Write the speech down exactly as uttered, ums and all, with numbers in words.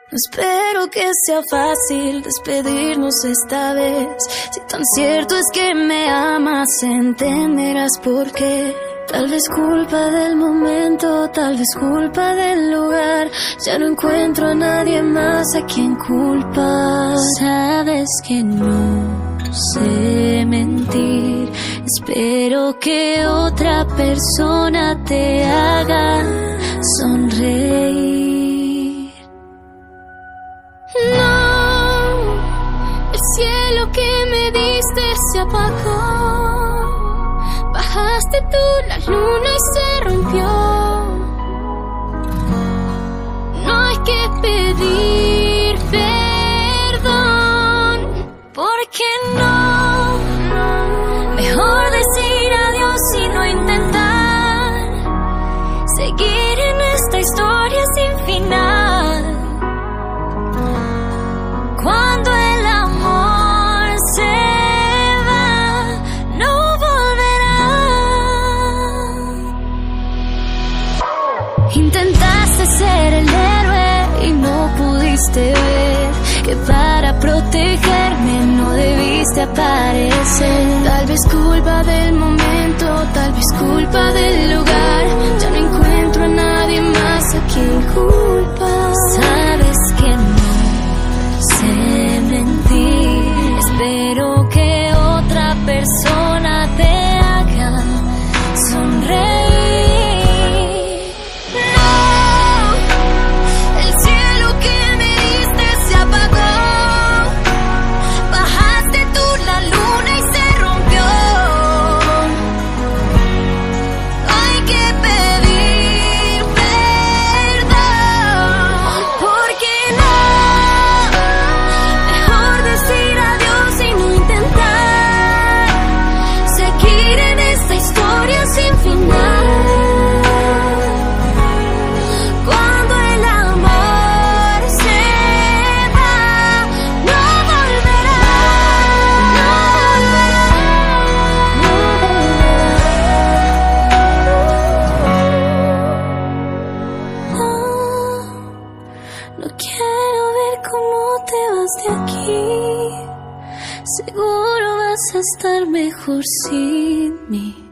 No espero que sea fácil despedirnos esta vez. Si tan cierto es que me amas, entenderás por qué. Tal vez culpa del momento, tal vez culpa del lugar. Ya no encuentro a nadie más a quien culpar. Sabes que no sé mentir. Espero que otra persona te haga sonreír. No, el cielo que me diste se apagó. Bajaste tú la luna y se rompió. No hay que pedir perdón, porque no. Mejor decir adiós y no intentar seguir en esta historia sin final. Cuando el amor se va, no volverá. Intentaste ser el héroe y no pudiste ver que para protegerme no debiste aparecer. Tal vez culpa del momento, tal vez culpa del lugar. Ya no encuentro a nadie más a quien culpar. Sabes que no sé mentir. Espero que otra persona te haga sonreír. No quiero ver cómo te vas de aquí. Seguro vas a estar mejor sin mí.